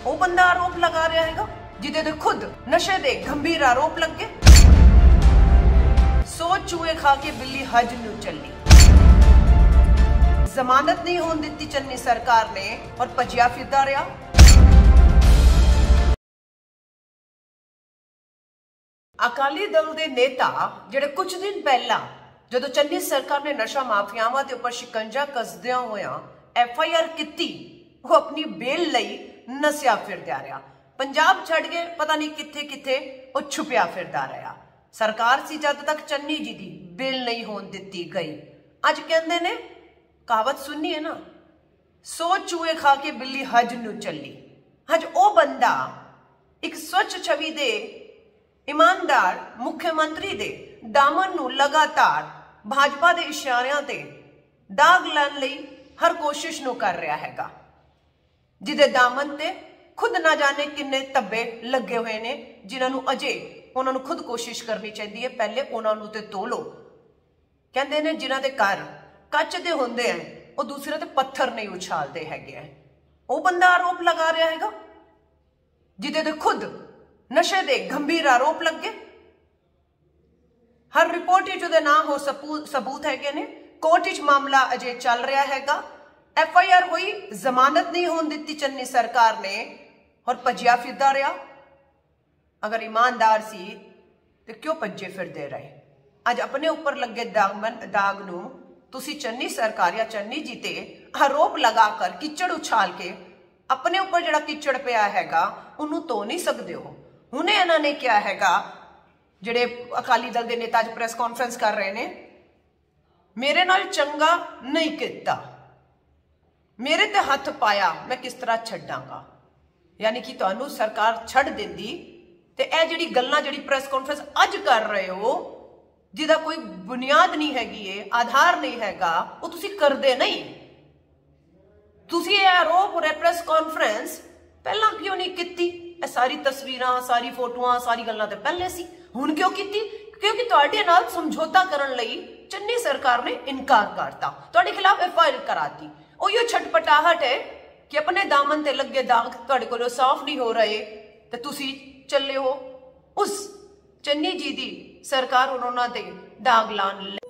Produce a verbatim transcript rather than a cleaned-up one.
ਉਹ ਬੰਦਾ ਆਰੋਪ ਲਗਾ ਰਿਹਾ ਹੈਗਾ ਜਿਹਦੇ ਤੇ ਖੁਦ ਨਸ਼ੇ ਦੇ ਗੰਭੀਰ ਆਰੋਪ ਲੱਗੇ। ਸੋ ਚੂਹੇ ਖਾ ਕੇ ਬਿੱਲੀ ਹਜ ਨੂੰ ਚੱਲੀ। ਜ਼ਮਾਨਤ ਨਹੀਂ ਹੋਣ ਦਿੱਤੀ ਚੰਨੀ ਸਰਕਾਰ ਨੇ ਔਰ ਭੱਜਿਆ ਫਿਰਦਾ ਰਿਹਾ। ਅਕਾਲੀ ਦਲ ਦੇ ਨੇਤਾ ਜਿਹੜੇ ਕੁਝ ਦਿਨ ਪਹਿਲਾਂ ਜਦੋਂ ਚੰਨੀ ਸਰਕਾਰ ਨੇ ਨਸ਼ਾ ਮਾਫੀਆਵਾਂ ਦੇ ਉੱਪਰ ਸ਼ਿਕੰਜਾ ਕੱਸਦਿਆਂ ਹੋਇਆਂ ਐਫ ਆਈ ਆਰ ਕੀਤੀ, ਉਹ ਆਪਣੀ ਬੇਲ ਲਈ ਨਸਿਆ ਫਿਰਦਾ ਰਿਹਾ। ਪੰਜਾਬ ਛੱਡ ਕੇ ਪਤਾ ਨਹੀਂ ਕਿੱਥੇ ਕਿੱਥੇ ਉਹ ਛੁਪਿਆ ਫਿਰਦਾ ਰਿਹਾ। ਸਰਕਾਰ ਸੀ ਜਦ ਤੱਕ ਚੰਨੀ ਜੀ ਦੀ ਬੇਲ ਨਹੀਂ ਹੋਣ ਦਿੱਤੀ ਗਈ। ਅੱਜ ਕਹਿੰਦੇ ਨੇ ਕਹਾਵਤ ਸੁਣੀ ਹੈ ਨਾ, ਸੋ ਚੂਹੇ ਖਾ ਕੇ ਬਿੱਲੀ ਹਜ ਨੂੰ ਚੱਲੀ। ਅੱਜ ਉਹ ਬੰਦਾ ਇੱਕ ਸਵੱਛ ਛਵੀ ਦੇ ईमानदार मुख्यमंत्री दे दामन नूं लगातार भाजपा दे इशारियां ते दाग लाने लई हर कोशिश नूं कर रहा हैगा, जिहदे दामन ते खुद ना जाने किन्ने धब्बे लगे हुए ने, जिन्हां नूं अजे उन्हां नूं खुद कोशिश करनी चाहिए है। पहले उन्हां नूं ते तोलो। कहंदे ने जिन्हां दे घर कच दे हुंदे हैं वो दूसरे ते पत्थर नहीं उछालते हैगे। वो बंदा आरोप लगा रहा हैगा जिहदे ते खुद नशे दे गंभीर आरोप लगे। हर रिपोर्ट जो ना हो सबूत है ने। कोर्ट च मामला अजे चल रहा हैगा। एफ आई आर हुई, जमानत नहीं होने दिती चन्नी सरकार ने और भज्जिया फिरदा रहा। अगर ईमानदार सी तो क्यों भज्जे फिरदे रहे? अज अपने उपर लगे दागमन दाग नूं तुसी चन्नी सरकार या चन्नी जी ते आरोप लगाकर किचड़ उछाल के अपने उपर जिहड़ा किचड़ पिया हैगा उन्होंने धो नहीं सकते हो। हुणे इन्होंने क्या हैगा, जिहड़े अकाली दल के नेता प्रेस कॉन्फ्रेंस कर रहे ने, मेरे नाल चंगा नहीं किता, मेरे ते हथ पाया, मैं किस तरह छड्डांगा। यानी कि तुहानू सरकार छड़ देंदी ते ए जिहड़ी गल्लां जिहड़ी प्रेस कॉन्फ्रेंस अज कर रहे हो जिहदा कोई बुनियाद नहीं हैगी है, आधार नहीं हैगा, वो तुसी करदे नहीं। तुसी ये आरोप और प्रेस कॉन्फ्रेंस पहला क्यों नहीं कीती? सारी तस्वीरां, सारी फोटोआं, सारी गल्लां ते पहले सी, हुण क्यों कीती? क्योंकि तुहाडे नाल समझौता करन लई चन्नी सरकार ने इनकार करता, तुहाडे खिलाफ एफ आई आर कराती। उहियो छटपटाहट है कि अपने दामन ते लगे दाग तुहाडे कोलों साफ नहीं हो रहे ते तुसी चले हो उस चन्नी जी दी सरकार उन्होंने दे दाग लान।